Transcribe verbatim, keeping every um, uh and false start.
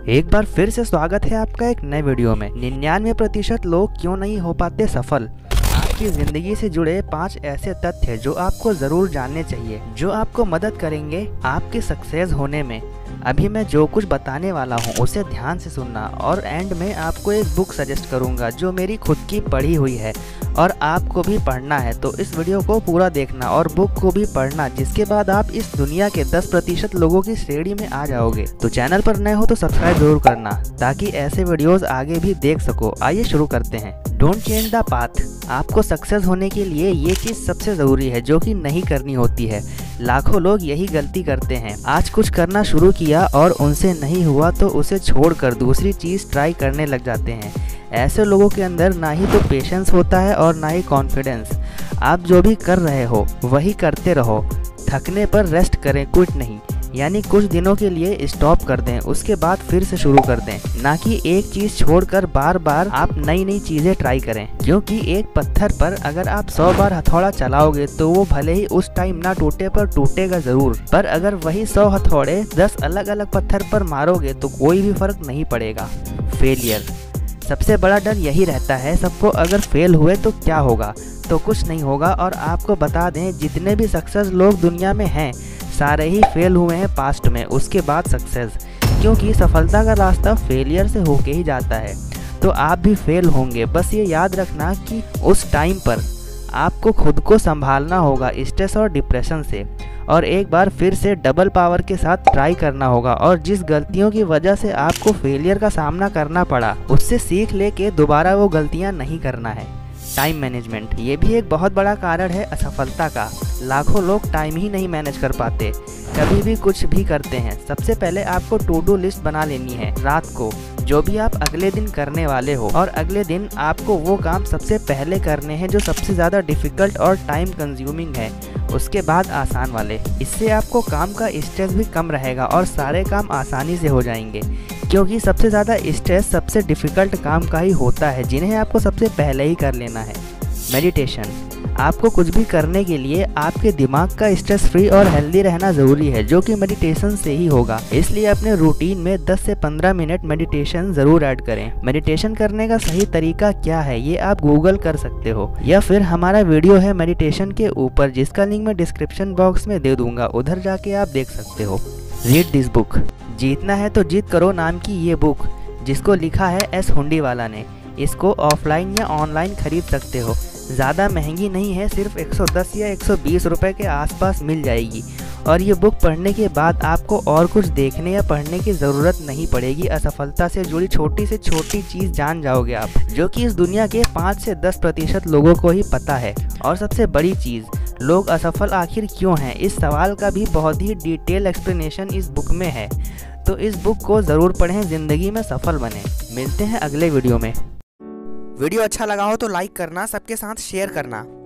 एक बार फिर से स्वागत है आपका एक नए वीडियो में। निन्यानवे प्रतिशत लोग क्यों नहीं हो पाते सफल। आपकी जिंदगी से जुड़े पांच ऐसे तथ्य जो आपको जरूर जानने चाहिए, जो आपको मदद करेंगे आपके सक्सेस होने में। अभी मैं जो कुछ बताने वाला हूँ उसे ध्यान से सुनना और एंड में आपको एक बुक सजेस्ट करूँगा जो मेरी खुद की पढ़ी हुई है और आपको भी पढ़ना है। तो इस वीडियो को पूरा देखना और बुक को भी पढ़ना, जिसके बाद आप इस दुनिया के दस प्रतिशत लोगों की श्रेणी में आ जाओगे। तो चैनल पर नए हो तो सब्सक्राइब जरूर करना ताकि ऐसे वीडियोस आगे भी देख सको। आइए शुरू करते हैं। Don't change the path. आपको सक्सेस होने के लिए ये चीज़ सबसे ज़रूरी है जो कि नहीं करनी होती है। लाखों लोग यही गलती करते हैं। आज कुछ करना शुरू किया और उनसे नहीं हुआ तो उसे छोड़कर दूसरी चीज़ ट्राई करने लग जाते हैं। ऐसे लोगों के अंदर ना ही तो पेशेंस होता है और ना ही कॉन्फिडेंस। आप जो भी कर रहे हो वही करते रहो। थकने पर रेस्ट करें, क्विट नहीं। यानी कुछ दिनों के लिए स्टॉप कर दें, उसके बाद फिर से शुरू कर दें। ना कि एक चीज़ छोड़कर बार बार आप नई नई चीज़ें ट्राई करें। क्योंकि एक पत्थर पर अगर आप सौ बार हथौड़ा चलाओगे तो वो भले ही उस टाइम ना टूटे पर टूटेगा ज़रूर, पर अगर वही सौ हथौड़े दस अलग अलग पत्थर पर मारोगे तो कोई भी फर्क नहीं पड़ेगा। फेलियर सबसे बड़ा डर यही रहता है सबको, अगर फेल हुए तो क्या होगा। तो कुछ नहीं होगा। और आपको बता दें, जितने भी सक्सेस लोग दुनिया में हैं सारे ही फेल हुए हैं पास्ट में, उसके बाद सक्सेस। क्योंकि सफलता का रास्ता फेलियर से होके ही जाता है। तो आप भी फेल होंगे, बस ये याद रखना कि उस टाइम पर आपको खुद को संभालना होगा स्ट्रेस और डिप्रेशन से, और एक बार फिर से डबल पावर के साथ ट्राई करना होगा। और जिस गलतियों की वजह से आपको फेलियर का सामना करना पड़ा उससे सीख लेके दोबारा वो गलतियां नहीं करना है। टाइम मैनेजमेंट ये भी एक बहुत बड़ा कारण है असफलता का। लाखों लोग टाइम ही नहीं मैनेज कर पाते, कभी भी कुछ भी करते हैं। सबसे पहले आपको टू डू लिस्ट बना लेनी है रात को, जो भी आप अगले दिन करने वाले हो, और अगले दिन आपको वो काम सबसे पहले करने हैं जो सबसे ज़्यादा डिफ़िकल्ट और टाइम कंज्यूमिंग है, उसके बाद आसान वाले। इससे आपको काम का स्ट्रेस भी कम रहेगा और सारे काम आसानी से हो जाएंगे। क्योंकि सबसे ज़्यादा स्ट्रेस सबसे डिफ़िकल्ट काम का ही होता है, जिन्हें आपको सबसे पहले ही कर लेना है। मेडिटेशन आपको कुछ भी करने के लिए आपके दिमाग का स्ट्रेस फ्री और हेल्दी रहना ज़रूरी है, जो कि मेडिटेशन से ही होगा। इसलिए अपने रूटीन में दस से पंद्रह मिनट मेडिटेशन ज़रूर ऐड करें। मेडिटेशन करने का सही तरीका क्या है ये आप गूगल कर सकते हो, या फिर हमारा वीडियो है मेडिटेशन के ऊपर जिसका लिंक मैं डिस्क्रिप्शन बॉक्स में दे दूंगा, उधर जाके आप देख सकते हो। Read this book. जीतना है तो जीत करो नाम की ये बुक, जिसको लिखा है एस हुंडीवाला ने। इसको ऑफलाइन या ऑनलाइन खरीद सकते हो। ज़्यादा महंगी नहीं है, सिर्फ एक सौ दस या एक सौ बीस रुपए के आसपास मिल जाएगी। और ये बुक पढ़ने के बाद आपको और कुछ देखने या पढ़ने की ज़रूरत नहीं पड़ेगी। असफलता से जुड़ी छोटी से छोटी चीज़ जान जाओगे आप, जो कि इस दुनिया के पाँच से दस प्रतिशत लोगों को ही पता है। और सबसे बड़ी चीज़, लोग असफल आखिर क्यों हैं, इस सवाल का भी बहुत ही डिटेल एक्सप्लेनेशन इस बुक में है। तो इस बुक को ज़रूर पढ़ें, ज़िंदगी में सफल बने। मिलते हैं अगले वीडियो में। वीडियो अच्छा लगा हो तो लाइक करना, सबके साथ शेयर करना।